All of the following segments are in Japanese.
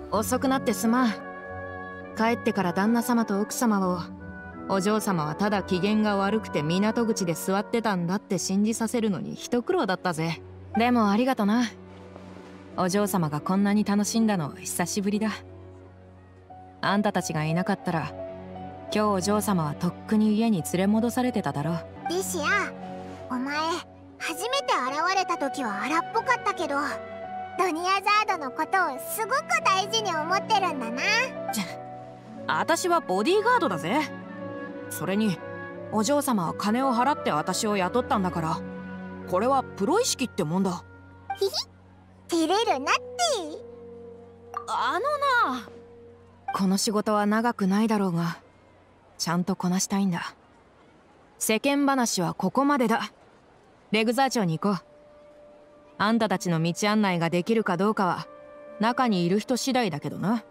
遅くなってすまん。帰ってから旦那様と奥様を、お嬢様はただ機嫌が悪くて港口で座ってたんだって信じさせるのに一苦労だったぜ。でもありがとな。お嬢様がこんなに楽しんだの久しぶりだ。あんたたちがいなかったら今日お嬢様はとっくに家に連れ戻されてただろう。 リシア、お前初めて現れた時は荒っぽかったけど、ドニアザードのことをすごく大事に思ってるんだな。 私はボディーガードだぜ。それにお嬢様は金を払って私を雇ったんだから、これはプロ意識ってもんだ。 ひひ、照れるなって。 あのな、この仕事は長くないだろうがちゃんとこなしたいんだ。世間話はここまでだ。レグザー町に行こう。あんたたちの道案内ができるかどうかは中にいる人次第だけどな。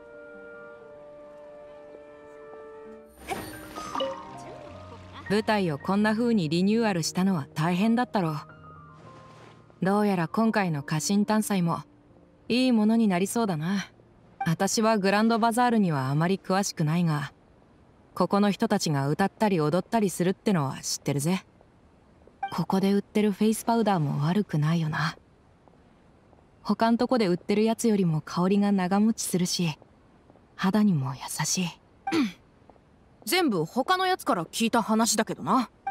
舞台をこんな風にリニューアルしたのは大変だったろう。どうやら今回の家臣探査もいいものになりそうだな。私はグランドバザールにはあまり詳しくないが、ここの人たちが歌ったり踊ったりするってのは知ってるぜ。ここで売ってるフェイスパウダーも悪くないよな。他んとこで売ってるやつよりも香りが長持ちするし、肌にも優しい。全部他のやつから聞いた話だけどな。